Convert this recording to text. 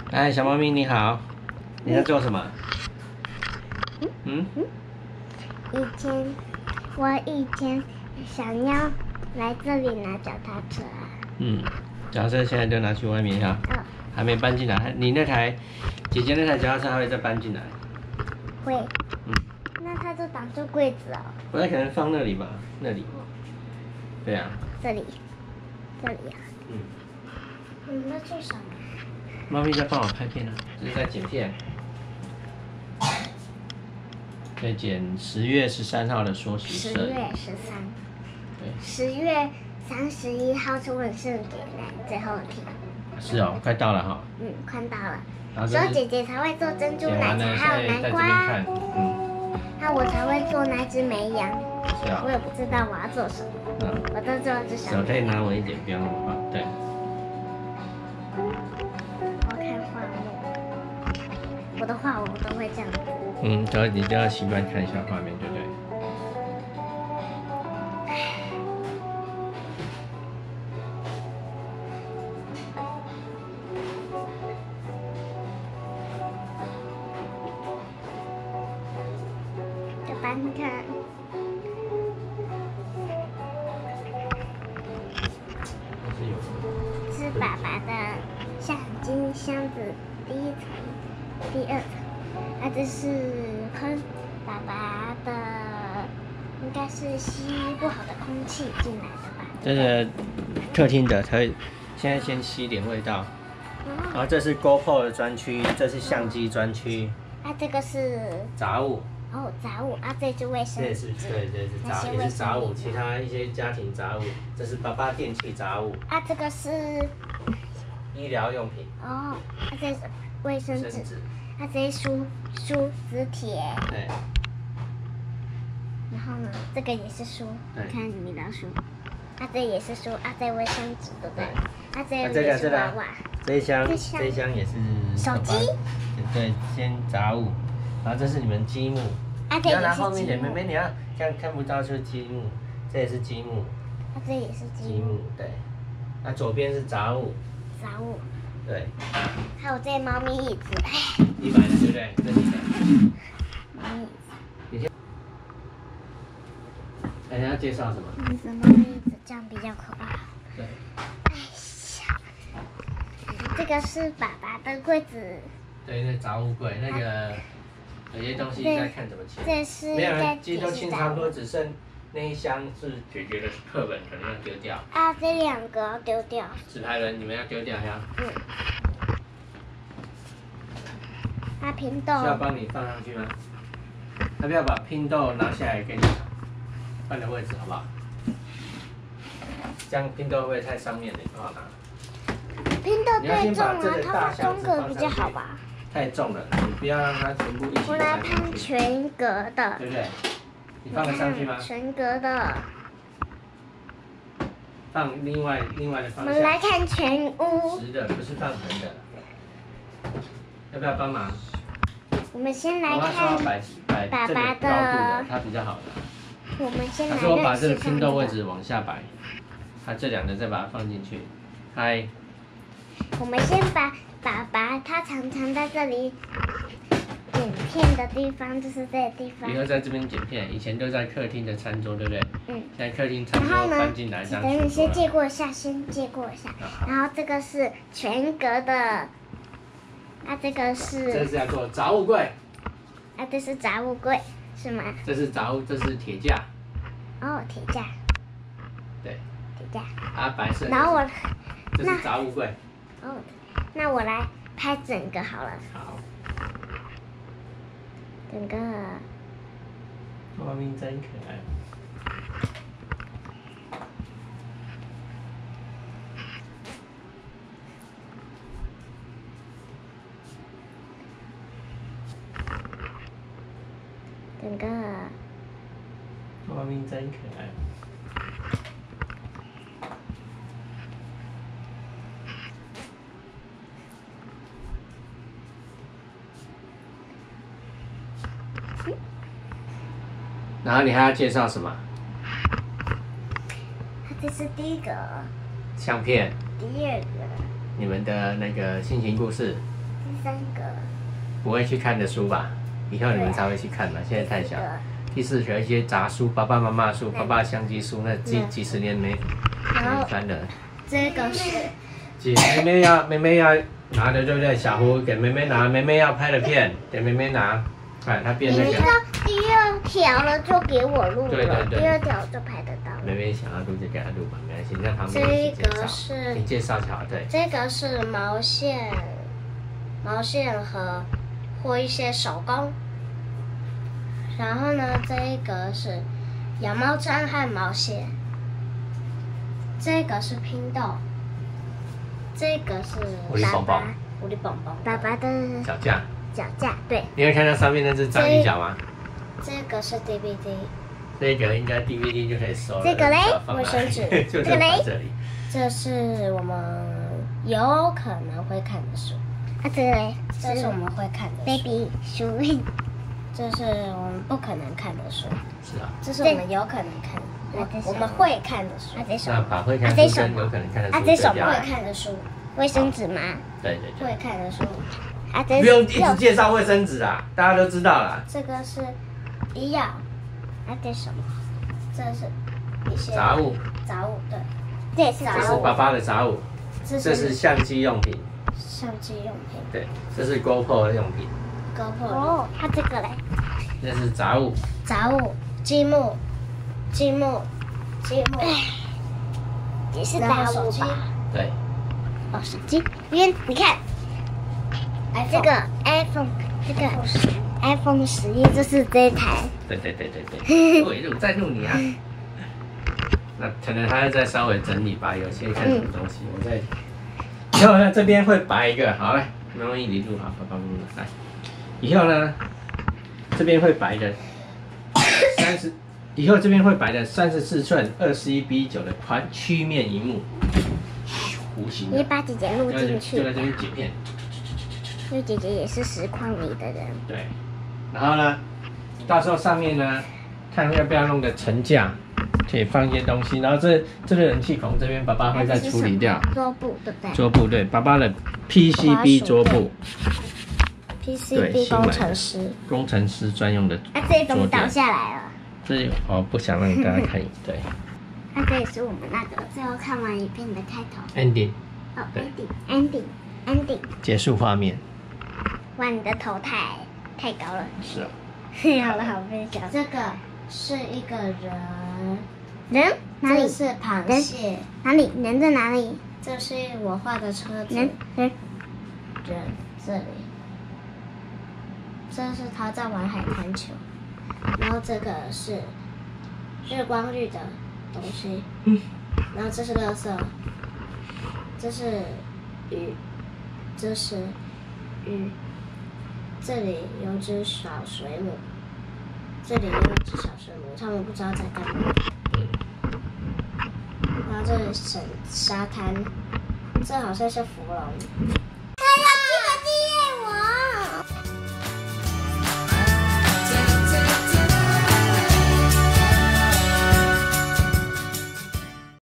哎，小猫咪你好，你在做什么？ 以前想要来这里拿脚踏车啊。 脚踏车现在就拿去外面哈，还没搬进来。你那台姐姐那台脚踏车还会再搬进来？ 会。那它就挡住柜子哦。 我那可能放那里吧，那里。对啊。 这里啊。你在做什么？ 猫咪在帮我拍片啊，这是在剪片。在剪10月13号的缩时摄影。 10月13。对。10月31号是万圣节最后一天。 是哦，快到了哈。 快到了。所以姐姐才会做珍珠奶茶，还有南瓜。那我才会做那只绵羊。 是啊。 我也不知道我要做什么。我都做这小。 手可以拿稳一点，不要那么快。对。 我看画面，我的画我都会这样子。 你就要习惯看一下画面，对不对？ 给爸你看。是爸爸的相机箱子第1层、第2层，这是爸爸的，应该是吸不好的空气进来的吧。 这个客厅的，它现在先吸一点味道。然后这是 GoPro 的专区，这是相机专区。 这个是杂物。 杂物这是卫生纸。 对，也是杂物，其他一些家庭杂物。这是爸爸电器杂物。 这个是医疗用品。 这是卫生纸。这些书纸帖。 对。 然后呢，这个也是书，你看米老鼠。这也是书，这卫生纸，对不对？这也是娃娃。 这一箱也是手机。 对，先杂物。然后这是你们积木。你要拿后面一点，妹妹你要这样看不到就是积木，这也是积木。 这也是积木。 对。那左边是杂物。对。 还有这猫咪椅子。 你买的对不对？这你的。 猫咪椅子。 你要介绍什么？ 猫咪椅子这样比较可怕。 对。 这个是爸爸的柜子。 对，那杂物柜那个。有些东西在看怎么清， 这是没有人，其实都清差不多，只剩那一箱是姐姐的课本，可能要丢掉。 这2个要丢掉。纸牌人，你们要丢掉呀？ 拼豆。 需要帮你放上去吗？要不要把拼豆拿下来给你换的位置，好不好？这样拼豆会不会太上面了？不好拿。 拼豆太重了，它放中格比较好吧？ 太重了，你不要让它全部一起。 我来拼全格的， 对不对？你放得上去吗？ 全格的。 放另外的方向。 我们来看全屋。 直的，不是放横的。要不要帮忙？ 我们先来看爸爸的， 它比较好的。 我们先来认识。 可是我把这个拼豆位置往下摆，这2个再把它放进去。嗨。 我们先把爸爸他常在这里剪片的地方，就是这个地方。 以后在这边剪片，以前都在客厅的餐桌，对不对？现在客厅餐桌搬进来， 等你先借过一下，然后这个是全格的，这个是。 这是要做杂物柜。 这是杂物柜，是吗？ 这是杂物，这是铁架。 铁架。 对。 铁架。 白色。 然后这是杂物柜。 那我来拍整个好了。 好。 整个。 猫咪真可爱。 整个。 猫咪真可爱。然后你还要介绍什么？ 这是第1个。 相片。 第2个。 你们的那个心情故事。 3个。 不会去看的书吧？以后你们才会去看嘛，现在太小。第4个一些杂书，爸爸妈妈书，爸爸相机书，那几十年没翻了。 这个是。 妹妹要拿的对不对？小胡给妹妹拿，妹妹要拍的片给妹妹拿。哎，她变那个。 你到第2条了就给我录了。 对。 第2条就拍得到。 妹妹想要录就给她录吧，没关系，在旁边一起介绍。 这个是。 你介绍就好，对。 这个是毛线或一些手工。然后呢，这个是羊毛毡和毛线。这个是拼豆。这个是狐狸蹦蹦， 爸爸的脚架， 对。 你会看到上面那只章鱼脚吗？ 这个是 DVD， 这个应该 DVD 就可以收了。 这个嘞，卫生纸， 这个嘞， 这是我们有可能会看的书。这个嘞，这是我们会看的 baby 书，这是我们不可能看的书。 是啊， 这是我们有可能看的。我们会看的书， 那把会看书跟有可能看的书这什么会看的书？卫生纸吗？ 对。 会看的书。 不用一直介绍卫生纸啊，大家都知道啦。 这个是医药。这什么？这是一些杂物， 对。这也是杂物。 这是爸爸的杂物。这是相机用品。对，这是 GoPro 用品。 哦，这个嘞？ 这是杂物。 积木。也是杂物吧？ 对。 手机，因为你看，这个 iPhone 11就是这一台。 对。我一路在录你啊。那可能还要再稍微整理吧，有些看什么东西，我再。以后呢，这边会摆一个，好来，妈妈一起录好，爸爸录来。以后呢，这边会摆的以后这边会摆的34寸21:9的宽曲面萤幕，弧形的。 你把姐姐录进去。 就在这边剪片。 因为姐姐也是实况里的人。 对。然后呢，到时候上面呢，看要不要弄个层架，可以放一些东西。然后这个冷气孔这边，爸爸会再处理掉。 桌布对不对？ 桌布对，爸爸的 PCB 桌布。 PCB 工程师专用的。 这一栋倒下来了。 不想让大家看。对。 这也是我们那个最后看完影片的开头。 ending。 ending。 结束画面。 哇，你的头太高了。 是啊。 好了，好分享。这个是一个人。哪里？这是螃蟹。哪里？人在哪里？这是我画的车子。人这里。这是他在玩海滩球。然后这个是日光浴的东西。然后这是垃圾。这是鱼。这里有只小水母。他们不知道在干嘛。然后这是沙滩，这好像是芙蓉。